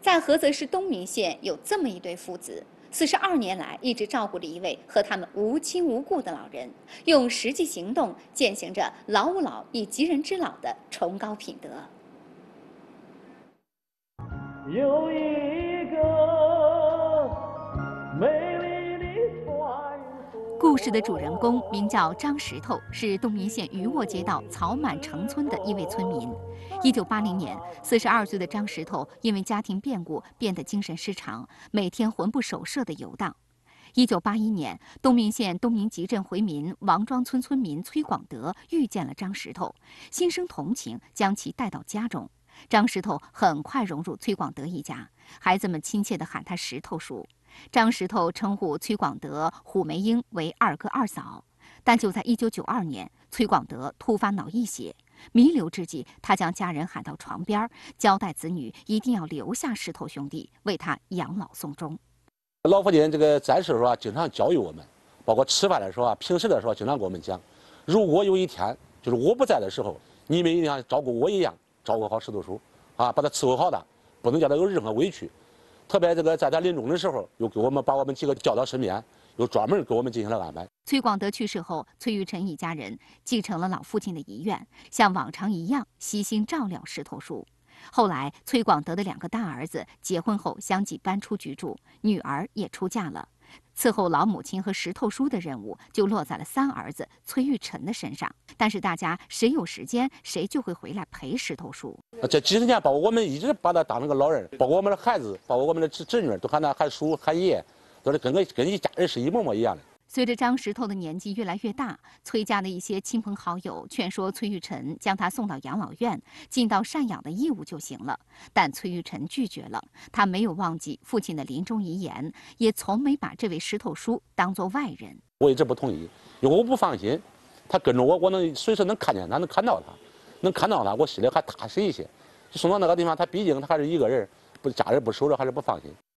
在菏泽市东明县有这么一对父子，42年来一直照顾着一位和他们无亲无故的老人，用实际行动践行着“老吾老以及人之老”的崇高品德。 有一个美丽的传说。 故事的主人公名叫张石头，是东明县余沃街道草满城村的一位村民。1980年，42岁的张石头因为家庭变故变得精神失常，每天魂不守舍地游荡。1981年，东明县东明集镇回民王庄村村民崔广德遇见了张石头，心生同情，将其带到家中。张石头很快融入崔广德一家，孩子们亲切地喊他石头叔。张石头称呼崔广德、虎梅英为二哥二嫂。但就在1992年，崔广德突发脑溢血，弥留之际，他将家人喊到床边，交代子女一定要留下石头兄弟，为他养老送终。 老父亲这个在世的时候经常教育我们，包括吃饭的时候平时的时候经常跟我们讲，如果有一天就是我不在的时候，你们一定要照顾我一样照顾好石头叔啊，把他伺候好的，不能叫他有任何委屈。特别这个在他临终的时候，又给我们把我们几个叫到身边，又专门给我们进行了安排。 崔广德去世后，崔玉臣一家人继承了老父亲的遗愿，像往常一样悉心照料石头叔。后来，崔广德的2个大儿子结婚后相继搬出居住，女儿也出嫁了。伺候老母亲和石头叔的任务就落在了3儿子崔玉臣的身上。但是大家谁有时间，谁就会回来陪石头叔。 这几十年，包括我们一直把他当成个老人，包括我们的孩子，包括我们的侄女，都喊他喊叔喊爷，都是跟一家人是一模模一样的。 随着张石头的年纪越来越大，崔家的一些亲朋好友劝说崔玉臣将他送到养老院，尽到赡养的义务就行了。但崔玉臣拒绝了，他没有忘记父亲的临终遗言，也从没把这位石头叔当作外人。 我一直不同意，因为我不放心，他跟着我，我能随时能看见他，能看到他，我心里还踏实一些。就送到那个地方，他毕竟他还是一个人，不家人不守着，还是不放心。